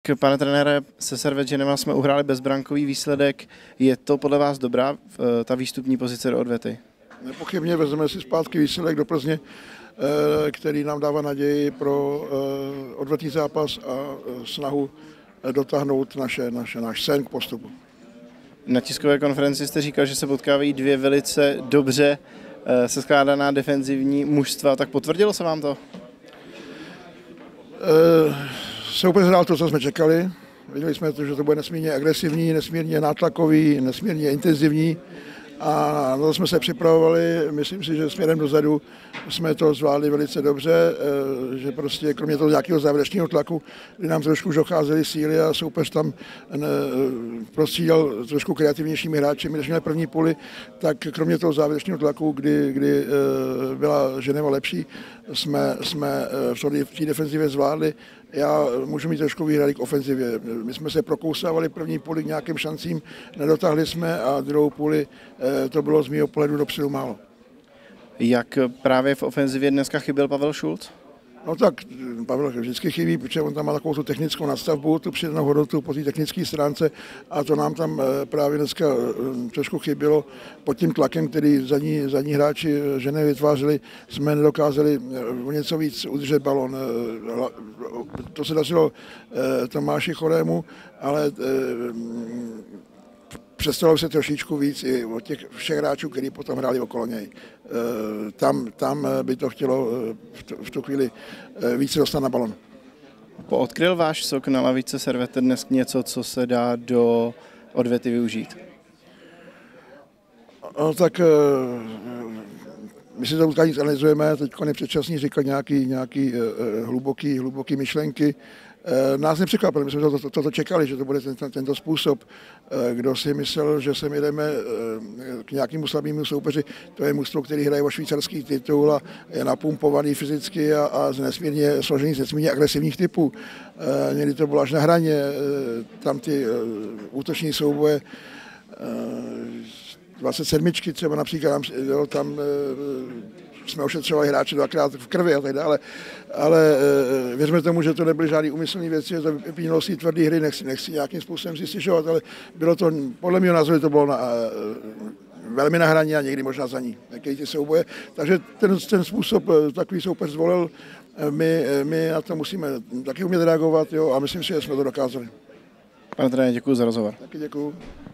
pane trenére, se Servette Ženeva jsme uhráli bezbrankový výsledek. Je to podle vás dobrá ta výstupní pozice do odvety? Nepochybně vezmeme si zpátky výsledek do Plzně, který nám dává naději pro odvetný zápas a snahu dotáhnout náš sen k postupu. Na tiskové konferenci jste říkal, že se potkávají dvě velice dobře seskládaná defenzivní mužstva, tak potvrdilo se vám to? Soupeř hrál to, co jsme čekali. Viděli jsme to, že to bude nesmírně agresivní, nesmírně nátlakový, nesmírně intenzivní. A na to jsme se připravovali, myslím si, že směrem dozadu jsme to zvládli velice dobře, že prostě kromě toho nějakého závěrečného tlaku, kdy nám trošku už docházely síly a soupeř tam prostřídal trošku kreativnějšími hráči, než měli první půli, tak kromě toho závěrečného tlaku, kdy byla Ženeva lepší, jsme v té defenzivě zvládli. Já můžu mít trošku výhrady k ofenzivě. My jsme se prokousávali první půli k nějakým šancím, nedotáhli jsme a druhou půli to bylo z mého pohledu dopředu málo. Jak právě v ofenzivě dneska chyběl Pavel Šulc? No tak Pavel vždycky chybí, protože on tam má takovou tu technickou nastavbu, tu přidanou hodnotu po té technické stránce a to nám tam právě dneska trošku chybělo. Pod tím tlakem, který zadní hráči Ženevy vytvářeli, jsme nedokázali o něco víc udržet balon. To se dařilo Tomáši Chorému, ale přestalo se trošičku víc i od těch všech hráčů, kteří potom hráli okolo něj. Tam by to chtělo v tu chvíli více dostat na balon. Poodkryl váš sok na lavice Servette dnes něco, co se dá do odvety využít? No, tak my si to utkání analyzujeme, teď je předčasný říkat nějaký hluboký myšlenky. Nás nepřekvapilo, my jsme toto čekali, že to bude tento způsob. Kdo si myslel, že sem jedeme k nějakému slabému soupeři, to je mužstvo, který hraje o švýcarský titul a je napumpovaný fyzicky a nesmírně složený z nesmírně agresivních typů. Někdy to bylo až na hraně, tam ty útoční souboje 27 třeba například, tam jsme ošetřovali hráče dvakrát v krvi a tak dále, ale věřme tomu, že to nebyly žádný úmyslný věci, že to vypínalo si tvrdý hry, nechci nějakým způsobem si stěžovat, ale bylo to, podle mého názoru to bylo velmi na hraně a někdy možná za ní, jaký ty souboje. Takže ten způsob takový soupeř zvolil, my na to musíme taky umět reagovat, jo, a myslím si, že jsme to dokázali. Pane trenéře, děkuji za rozhovor. Taky děkuji.